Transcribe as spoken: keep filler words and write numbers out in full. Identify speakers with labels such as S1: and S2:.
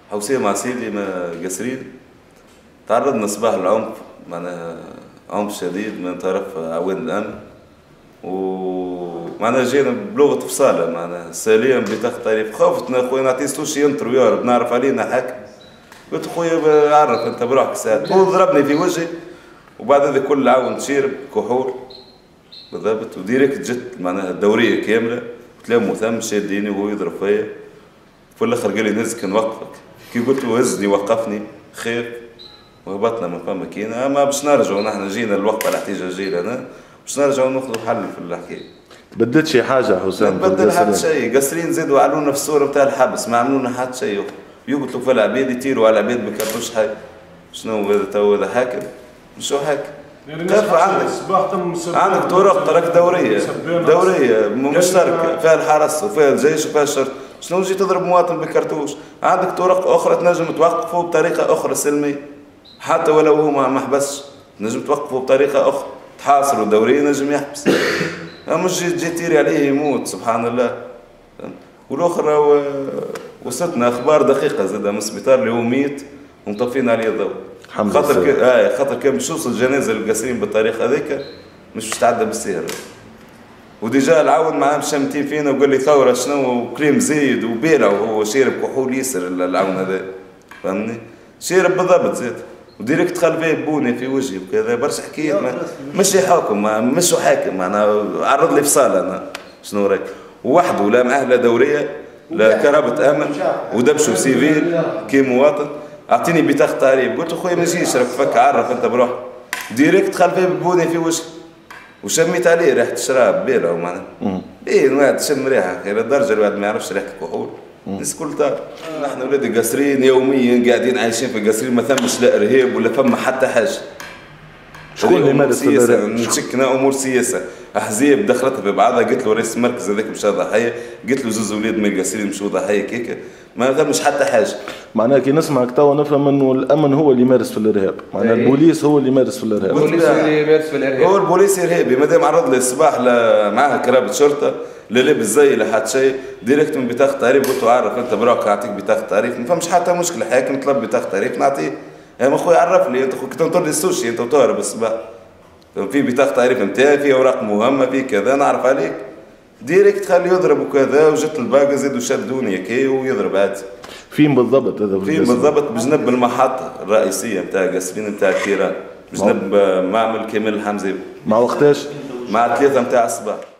S1: حوسيه مع سيدي ما قصرين تعرضنا صباح العنف، معناها عنف شديد من طرف عوان الامن، ومعناها جينا بلغه فصاله معناها ساليا بتاخد تعريف. خافت خويا نعطيه ستوش ينطروا يا رب نعرف علينا حكم. قلت خويا عرف انت بروحك ساعات. هو ضربني في وجهي وبعد هذا كل عاون تشيرب كحول بالضبط، وديريكت جت معناها الدوريه كامله وتلاموا ثم شاديني وهو يضرب فيا. في الاخر قال لي نزك نوقفك. كي قلت له هزني وقفني خير وهبطنا من فما كينا. اما باش نرجعوا نحن جينا الوقفه الاحتجاجيه هنا باش نرجعوا ناخذوا حل في الحكايه.
S2: بدلت شي حاجه حسام؟
S1: ما بدل حتى شيء. قاصرين زادوا علونا في الصوره بتاع الحبس، ما عملونا حتى شيء. يقتلوا في العباد يطيروا على العباد ما كرتوش حاجه. شنو هذا تو هذا حاكم؟ شو حاكم؟ كيف عندك عندك طرق طرق دوريه دوريه مشتركه فيها الحرس وفيها الجيش وفيها الشرطه. شنو تجي تضرب مواطن بكرتوش؟ عندك طرق اخرى تنجم توقفه بطريقه اخرى سلميه، حتى ولو هو ما حبسش تنجم توقفه بطريقه اخرى. تحاصروا دوريه نجم يحبس، مش تجي تيري عليه يموت سبحان الله. والاخرى وصلتنا اخبار دقيقه زاد من السبيطار اللي هو ميت ومطفين عليه الضوء. خاطر ك... اه خاطر كان باش يوصل الجنازه للقاسرين بالطريقه هذيك مش باش تعدى بالسير. وديجا العون معاه شامتين فينا وقال لي ثوره شنو وكريم زيد وبيلع وهو شارب كحول ياسر العون هذا فهمني؟ شارب بالضبط زاد وديريكت دخل فيه بوني في وجهي وكذا برشا حكايات. ما... مش حاكم مش حاكم معناها عرض لي فصال انا شنو رايك؟ وحده لا مأهله دوريه لا كرابه امن ودبشوا سيفيل كي مواطن. اعطيني بطاقه تعريف. قلت له خويا ما نجيش راك فك عرف انت بروحك. ديريكت دخل فيه بالبوني في وجهي وشميت عليه ريحه الشراب بيرة معناها. ايه الواحد شم ريحه خير الدرجه الواحد ما يعرفش ريحه الكحول. الناس الكل تعرف. نحن ولاد قاسرين يوميا قاعدين عايشين في قاسرين ما ثمش لا ارهاب ولا فما حتى حاجه.
S2: شكون اللي يمارس الارهاب؟
S1: نشكنا امور سياسه، احزاب دخلت في بعضها. قلت له رئيس المركز هذاك مشى ضحيه، قلت له زوز اولاد من القاسرين مشوا ضحيه كيكه، ما ثمش حتى حاجه.
S2: معناها كي نسمعك توا نفهم انه الامن هو اللي يمارس في الارهاب، معناها البوليس هو اللي يمارس في الارهاب.
S3: البوليس هو اللي يمارس في الارهاب.
S1: هو البوليس ارهابي ما دام عرض لي الصباح معاه كرابه شرطه لا لابس زي لا حتى شيء. ديريكت من بطاقه تعريف قلت له عرف انت براك نعطيك بطاقه تعريف. ما فهمش حتى مشكله حاكم طلب بطاقه تعريف نعطيه. يا خويا عرف لي انت كنت تنطر لي السوشي انت وتهرب الصباح. في بطاقه تعريف نتاعي في اوراق مهمه في كذا نعرف عليك. ديريكت خليه يضرب وكذا وجت الباقه زادوا شدوني كي ويضرب عادي.
S2: فين بالضبط هذا؟
S1: فين بالضبط؟ بجنب المحطه الرئيسيه نتاع قاسرين نتاع التيران، بجنب معمل كامل الحمزاوي.
S2: مع وقتاش؟
S1: مع ثلاثه نتاع الصباح.